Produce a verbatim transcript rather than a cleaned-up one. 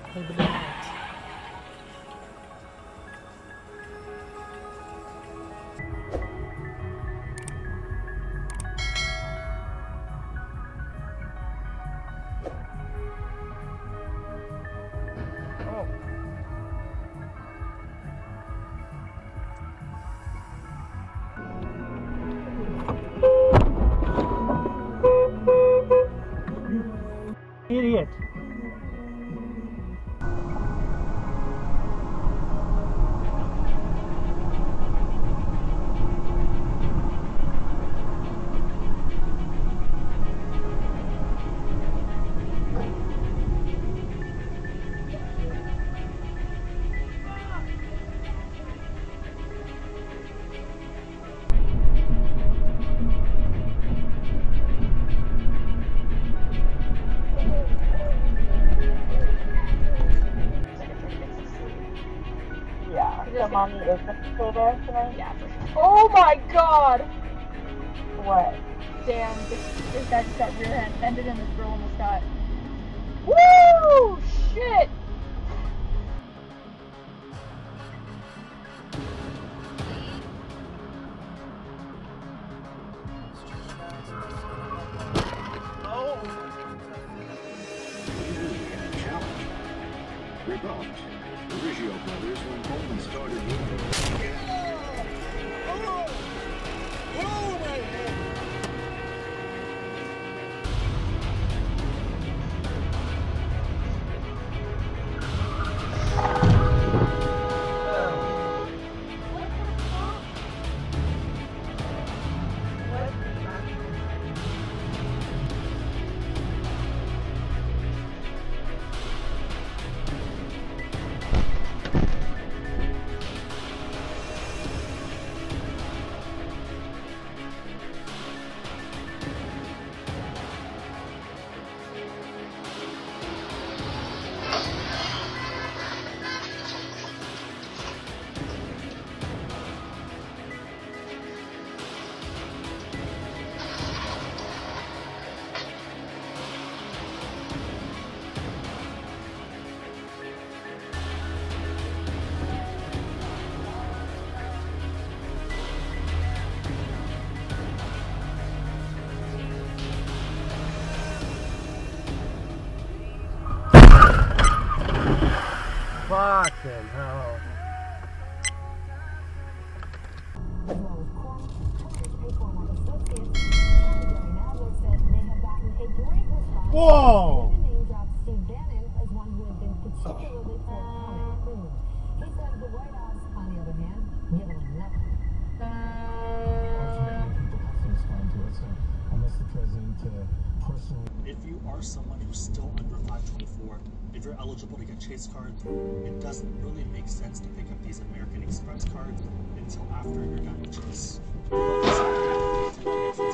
Maybe tonight. Idiot. The mommy is gonna stay there tonight? Yeah, for sure. Oh my god! What? Damn, this, this guy just got rear ended and this girl almost got. Woo! Shit! Oh! Challenge. Rebuffed. The Riggio brothers, when Coleman started moving. Oh! Oh, my head! Fucking hell. Whoa! If you are someone who's still under five twenty-four, if you're eligible to get Chase cards, it doesn't really make sense to pick up these American Express cards until after you're done with Chase.